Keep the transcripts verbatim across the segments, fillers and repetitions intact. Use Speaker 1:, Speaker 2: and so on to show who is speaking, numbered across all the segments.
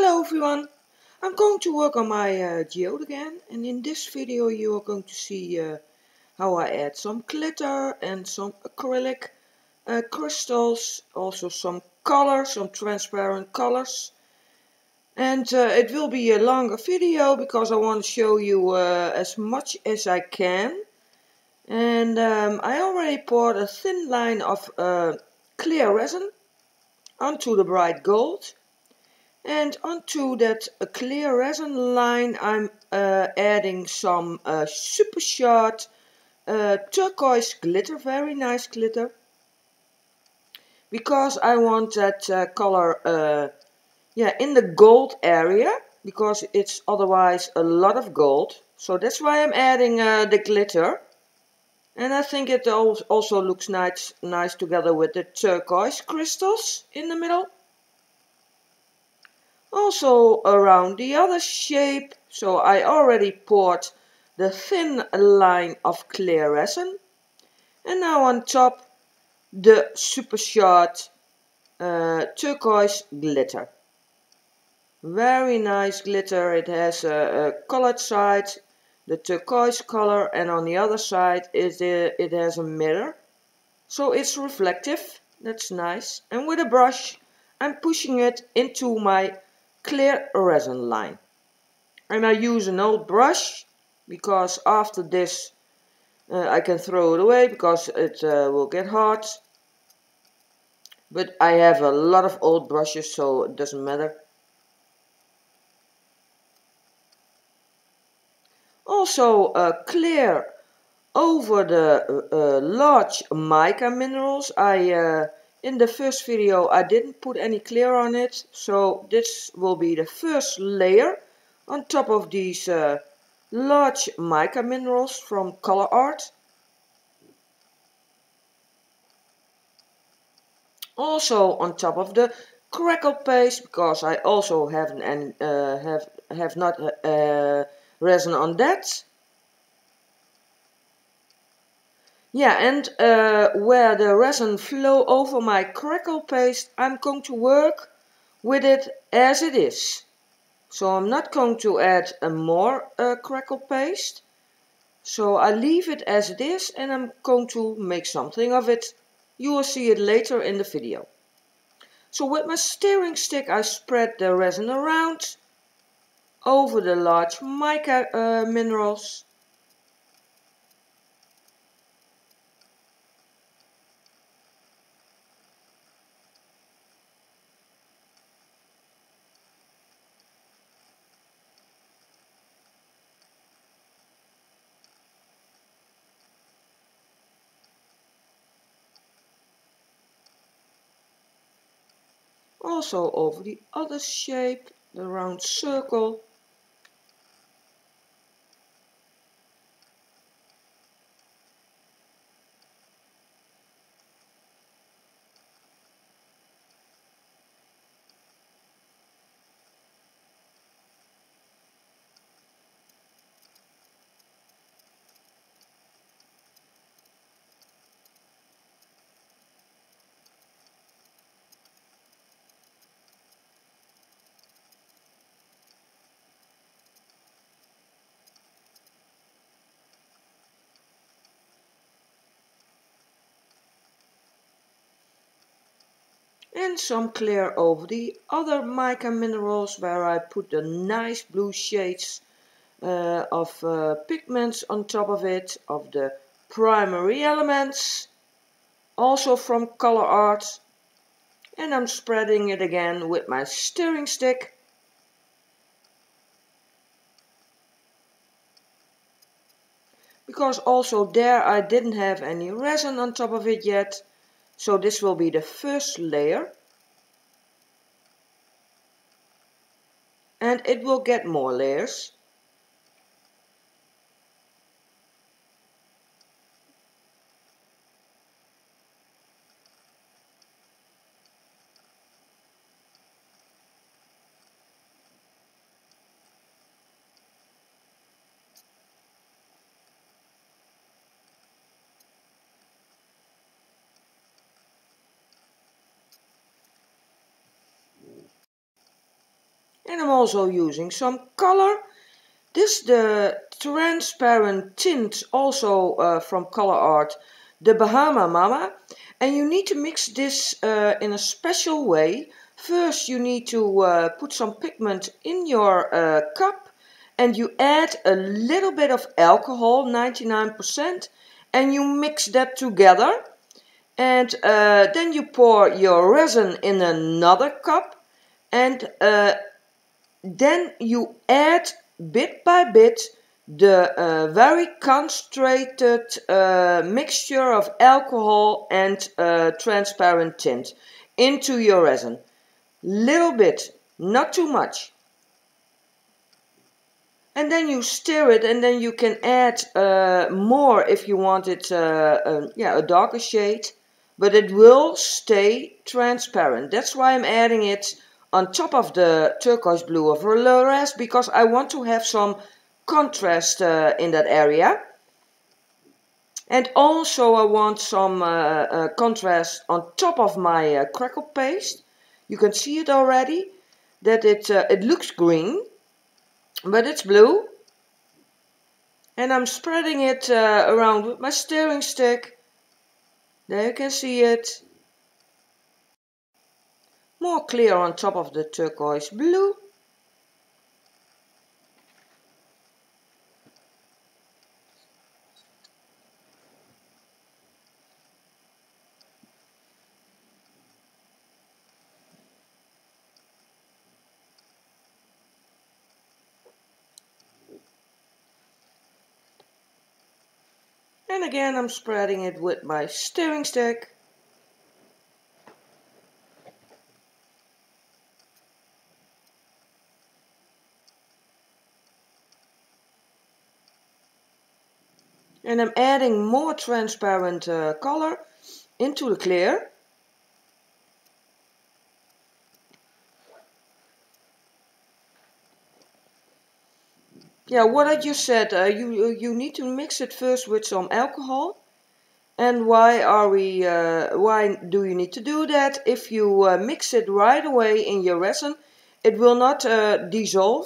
Speaker 1: Hello everyone, I'm going to work on my uh, geode again, and in this video you are going to see uh, how I add some glitter and some acrylic uh, crystals, also some color, some transparent colors. And uh, it will be a longer video because I want to show you uh, as much as I can. And um, I already poured a thin line of uh, clear resin onto the bright gold. And onto that uh, clear resin line I'm uh, adding some uh, super short uh, turquoise glitter, very nice glitter. Because I want that uh, color uh, yeah, in the gold area, because it's otherwise a lot of gold. So that's why I'm adding uh, the glitter. And I think it also looks nice, nice together with the turquoise crystals in the middle. Also around the other shape, so I already poured the thin line of clear resin, and now on top the super short uh, turquoise glitter. Very nice glitter. It has a, a colored side, the turquoise color, and on the other side it, uh, it has a mirror, so it's reflective. That's nice. And with a brush I'm pushing it into my clear resin line. And I use an old brush because after this uh, I can throw it away because it uh, will get hard. But I have a lot of old brushes, so it doesn't matter. Also uh, clear over the uh, large mica minerals. I uh, in the first video I didn't put any clear on it, so this will be the first layer on top of these uh, large mica minerals from Color Art. Also on top of the crackle paste, because I also haven't and uh, have have not uh, resin on that. Yeah, and uh, where the resin flow over my crackle paste, I'm going to work with it as it is. So I'm not going to add a more uh, crackle paste. So I leave it as it is, and I'm going to make something of it. You will see it later in the video. So with my stirring stick I spread the resin around over the large mica uh, minerals. Also over the other shape, the round circle. And some clear over the other mica minerals, where I put the nice blue shades uh, of uh, pigments on top of it, of the primary elements, also from Color Art. And I'm spreading it again with my stirring stick. Because also there I didn't have any resin on top of it yet, so this will be the first layer. And it will get more layers. And I'm also using some color. This is the transparent tint, also uh, from Color Art, the Bahama Mama. And you need to mix this uh, in a special way. First you need to uh, put some pigment in your uh, cup, and you add a little bit of alcohol, ninety-nine percent, and you mix that together. And uh, then you pour your resin in another cup, and uh, then you add bit by bit the uh, very concentrated uh, mixture of alcohol and uh, transparent tint into your resin. Little bit, not too much. And then you stir it, and then you can add uh, more if you want it, uh, uh, yeah, a darker shade. But it will stay transparent. That's why I'm adding it on top of the turquoise blue of Lores, because I want to have some contrast uh, in that area. And also I want some uh, uh, contrast on top of my uh, crackle paste. You can see it already, that it, uh, it looks green, but it's blue. And I'm spreading it uh, around with my stirring stick. There you can see it. More clear on top of the turquoise blue. And again I'm spreading it with my stirring stick. And I'm adding more transparent uh, color into the clear. Yeah, what I just said, uh, you, you need to mix it first with some alcohol. And why are we, uh, why do you need to do that? If you uh, mix it right away in your resin, it will not uh, dissolve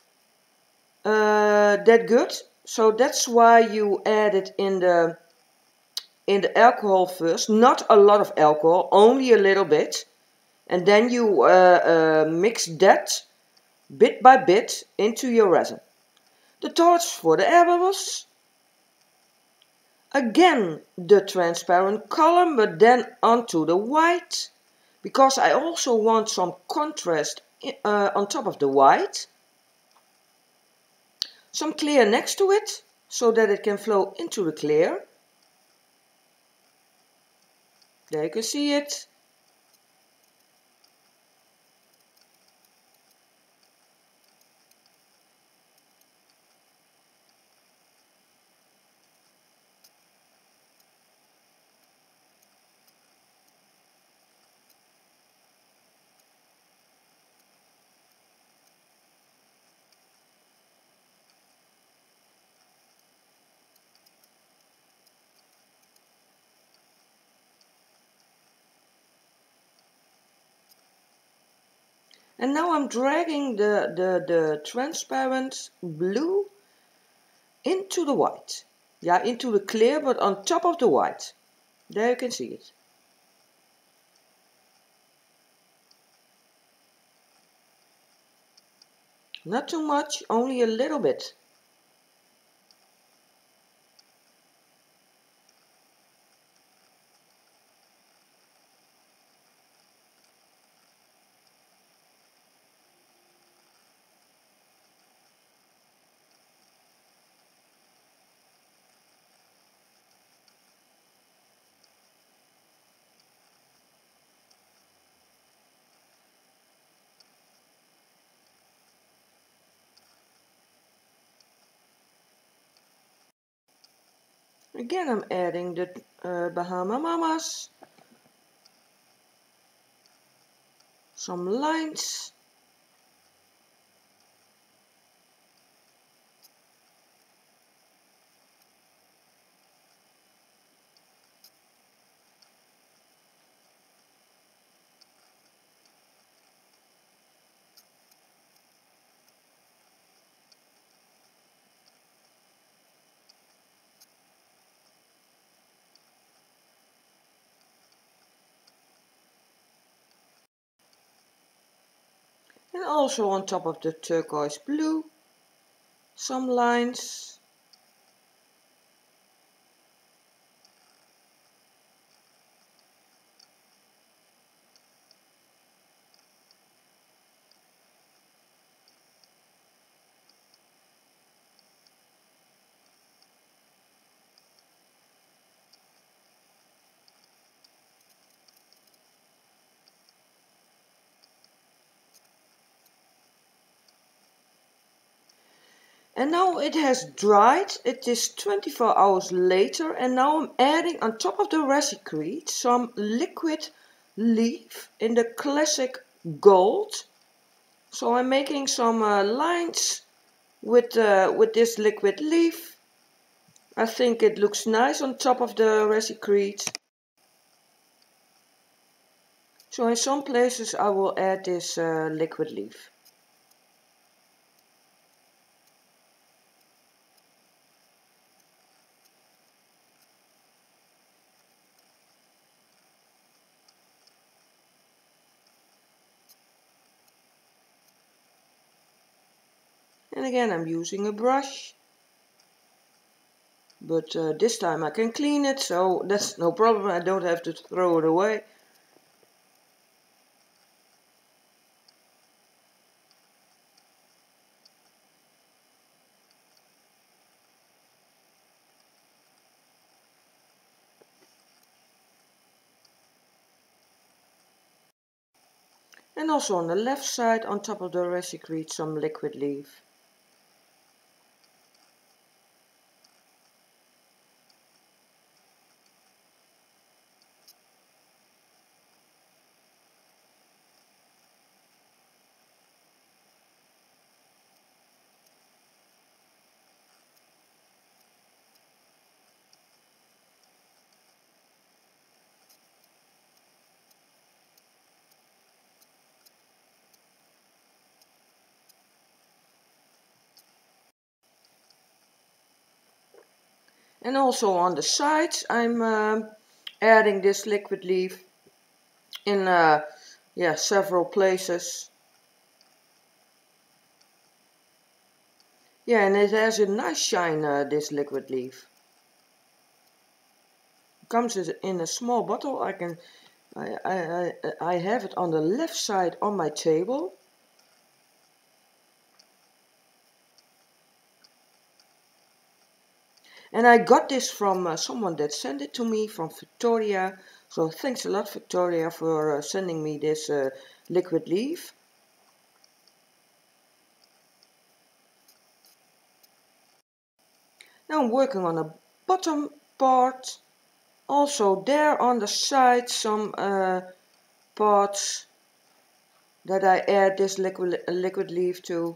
Speaker 1: uh, that good. So that's why you add it in the in the alcohol first. Not a lot of alcohol, only a little bit. And then you uh, uh, mix that bit by bit into your resin. The torch for the air bubbles. Again the transparent color, but then onto the white, because I also want some contrast uh, on top of the white. Some clear next to it, so that it can flow into the clear. There you can see it. And now I'm dragging the, the, the transparent blue into the white. Yeah, into the clear, but on top of the white. There you can see it. Not too much, only a little bit. Again I'm adding the uh, Bahama Mamas. Some lines. And also on top of the turquoise blue, some lines. And now it has dried. It is twenty-four hours later, and now I'm adding on top of the Resicrete some liquid leaf in the classic gold. So I'm making some uh, lines with uh, with this liquid leaf. I think it looks nice on top of the Resicrete. So in some places I will add this uh, liquid leaf. And again I'm using a brush. But uh, this time I can clean it, so that's no problem. I don't have to throw it away. And also on the left side, on top of the Resicrete, some liquid leaf. And also on the sides, I'm uh, adding this liquid leaf in uh, yeah, several places. Yeah, and it has a nice shine, uh, this liquid leaf. It comes in a small bottle. I can, I, I, I have it on the left side on my table. And I got this from uh, someone that sent it to me, from Victoria. So thanks a lot, Victoria, for uh, sending me this uh, liquid leaf. Now I'm working on a bottom part. Also there on the side some uh, parts that I add this liquid, liquid leaf to.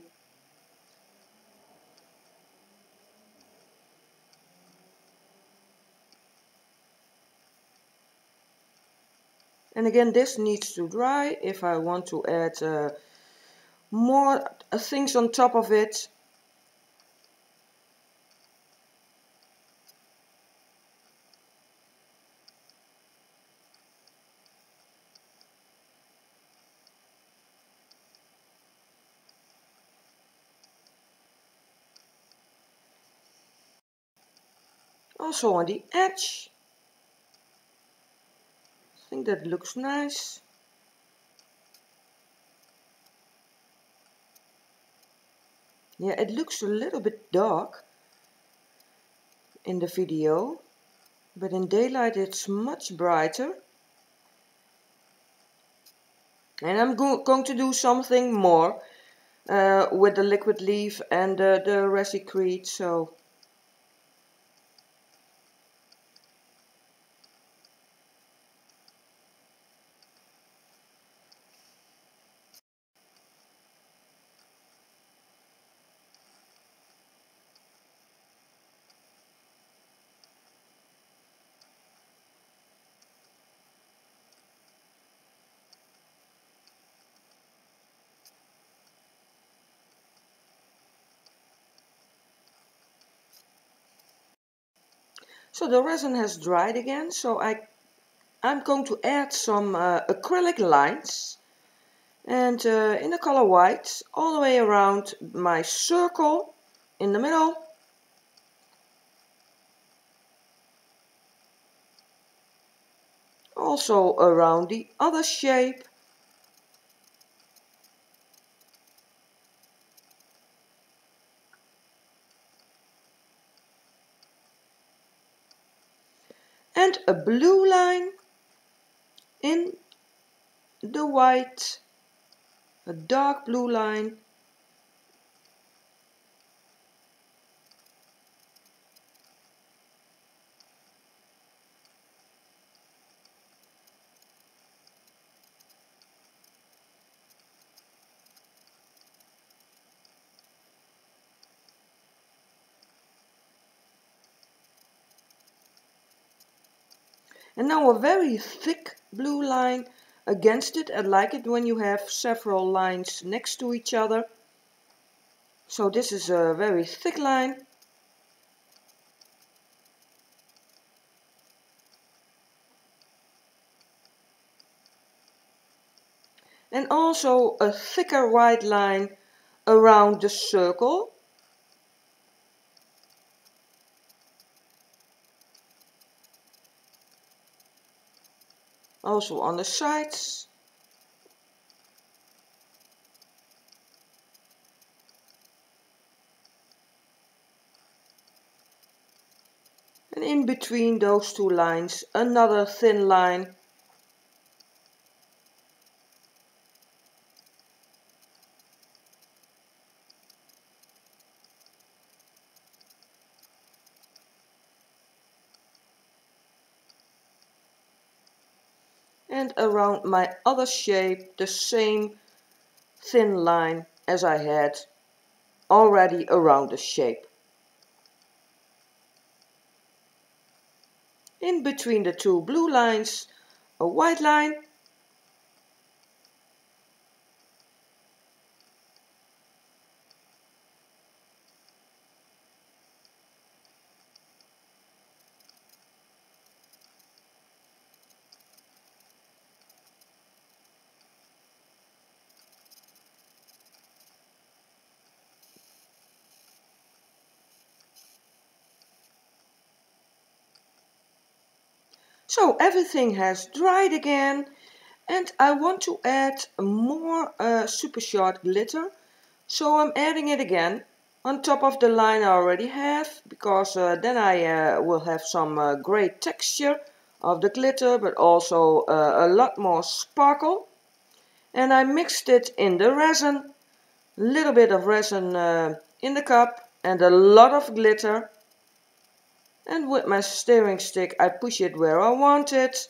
Speaker 1: And again, this needs to dry if I want to add uh, more uh, things on top of it. Also on the edge. I think that looks nice. Yeah, it looks a little bit dark in the video, but in daylight it's much brighter. And I'm go going to do something more uh, with the liquid leaf and uh, the Resicrete, so So the resin has dried again, so I, I'm going to add some uh, acrylic lines. And uh, in the color white, all the way around my circle in the middle. Also around the other shape. And a blue line in the white, a dark blue line. And now a very thick blue line against it. I like it when you have several lines next to each other. So this is a very thick line. And also a thicker white line around the circle. Also on the sides. And in between those two lines, another thin line. And around my other shape, the same thin line as I had already around the shape. In between the two blue lines, a white line. So everything has dried again, and I want to add more uh, super short glitter. So I'm adding it again on top of the line I already have, because uh, then I uh, will have some uh, great texture of the glitter, but also uh, a lot more sparkle. And I mixed it in the resin, a little bit of resin uh, in the cup and a lot of glitter. And with my stirring stick I push it where I want it.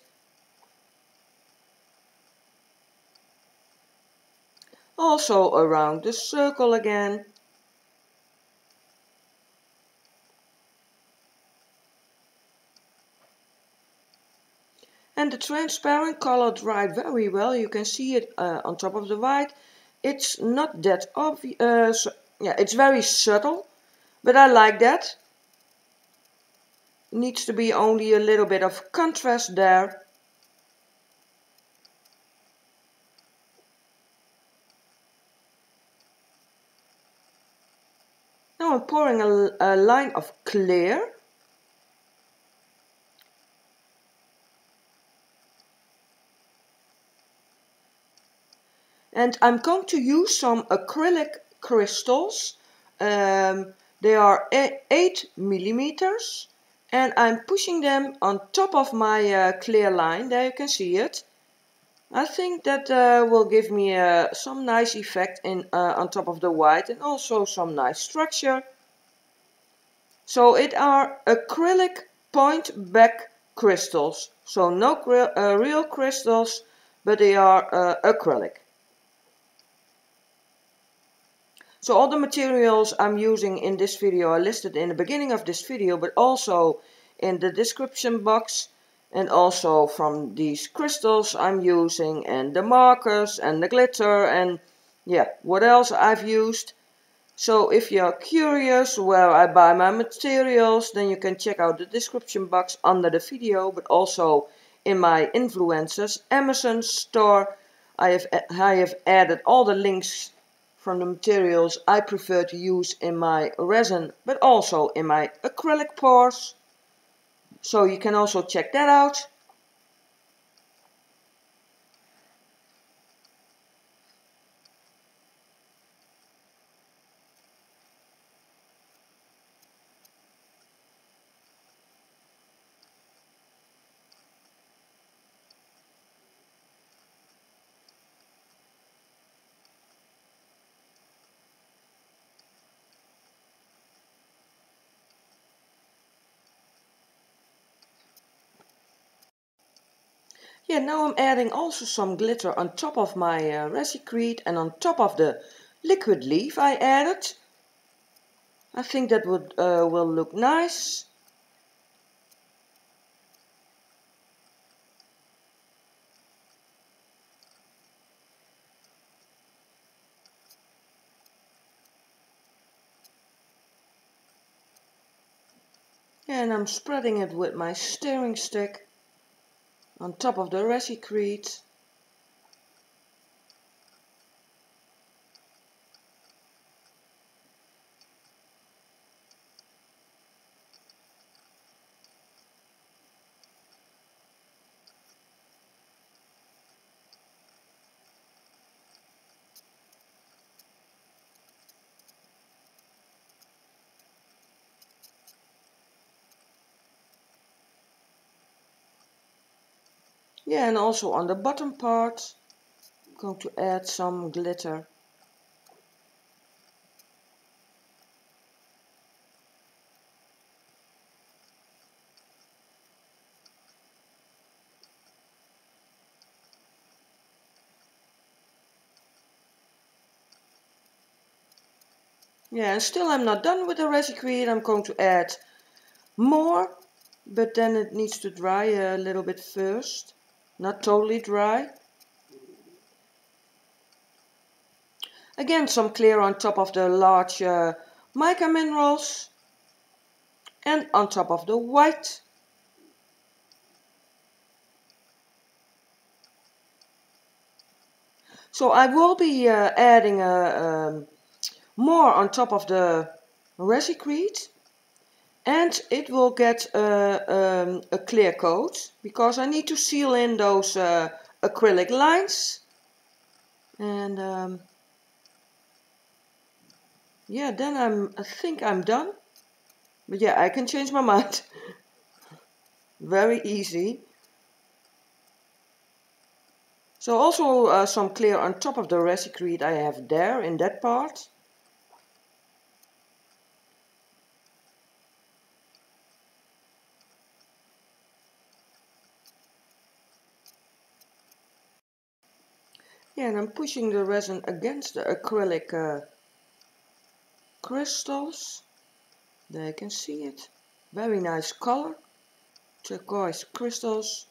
Speaker 1: Also around the circle again. And the transparent color dried very well. You can see it uh, on top of the white. It's not that obvious. Uh, so, yeah, it's very subtle, but I like that. Needs to be only a little bit of contrast there. Now I'm pouring a, a line of clear. And I'm going to use some acrylic crystals. Um, they are eight millimeters. And I'm pushing them on top of my uh, clear line. There you can see it. I think that uh, will give me uh, some nice effect in, uh, on top of the white, and also some nice structure. So it are acrylic point back crystals. So no uh, real crystals, but they are uh, acrylic. So all the materials I'm using in this video are listed in the beginning of this video, but also in the description box. And also from these crystals I'm using, and the markers and the glitter, and yeah, what else I've used. So if you're curious where I buy my materials, then you can check out the description box under the video, but also in my influencers Amazon store I have, I have added all the links from the materials I prefer to use in my resin, but also in my acrylic pours. So you can also check that out. Yeah, now I'm adding also some glitter on top of my uh, Resicrete and on top of the liquid leaf I added. I think that would uh, will look nice. And I'm spreading it with my stirring stick on top of the Resicrete. Yeah, and also on the bottom part, I'm going to add some glitter. Yeah, and still I'm not done with the Resicrete. I'm going to add more, but then it needs to dry a little bit first. Not totally dry. Again, some clear on top of the large uh, mica minerals and on top of the white. So I will be uh, adding a, um, more on top of the Resicrete, and it will get uh, um, a clear coat because I need to seal in those uh, acrylic lines. And um, yeah, then I'm, I think I'm done. But yeah, I can change my mind. Very easy. So also uh, some clear on top of the Resicrete I have there in that part. Yeah, and I'm pushing the resin against the acrylic uh, crystals. There you can see it. Very nice color. Turquoise crystals.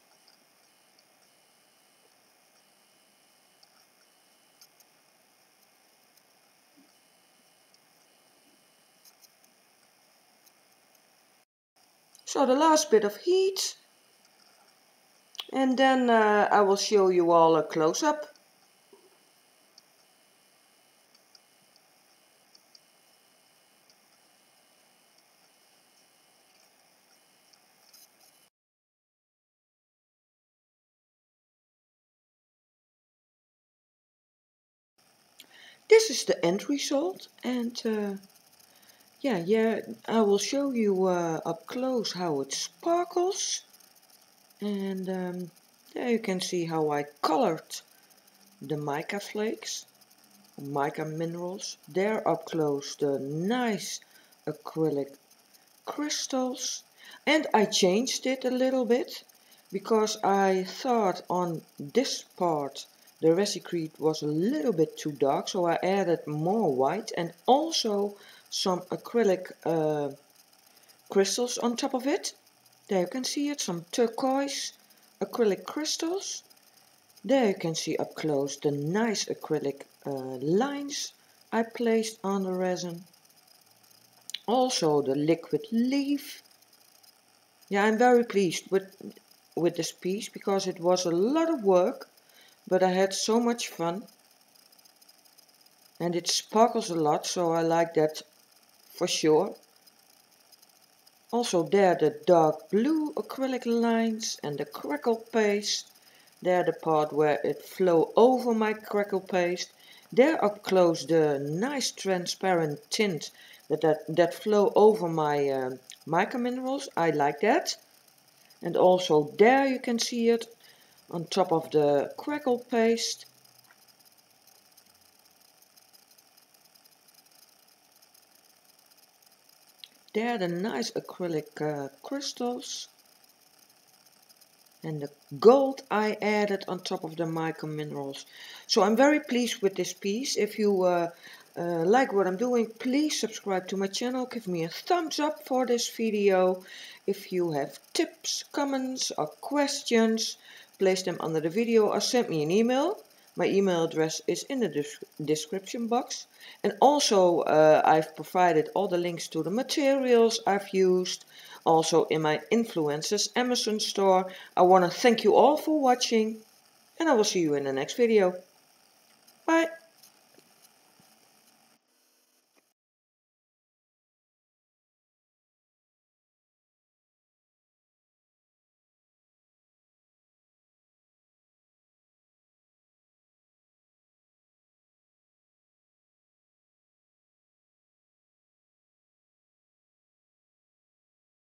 Speaker 1: So the last bit of heat. And then uh, I will show you all a close-up. This is the end result, and uh, yeah, yeah, I will show you uh, up close how it sparkles. And um, there you can see how I colored the mica flakes, mica minerals. There up close the nice acrylic crystals. And I changed it a little bit because I thought on this part the Resicrete was a little bit too dark, so I added more white and also some acrylic uh, crystals on top of it. There you can see it, some turquoise acrylic crystals. There you can see up close the nice acrylic uh, lines I placed on the resin. Also the liquid leaf. Yeah, I'm very pleased with, with this piece because it was a lot of work, but I had so much fun. And it sparkles a lot, so I like that for sure. Also there the dark blue acrylic lines and the crackle paste. There the part where it flow over my crackle paste. There up close the nice transparent tint that, that, that flow over my uh, mica minerals. I like that. And also there you can see it on top of the crackle paste. There the nice acrylic uh, crystals. And the gold I added on top of the mica minerals. So I'm very pleased with this piece. If you uh, uh, like what I'm doing, please subscribe to my channel. Give me a thumbs up for this video. If you have tips, comments or questions, place them under the video or send me an email. My email address is in the description box. And also uh, I've provided all the links to the materials I've used. Also in my Influencers Amazon store. I want to thank you all for watching and I will see you in the next video. Bye!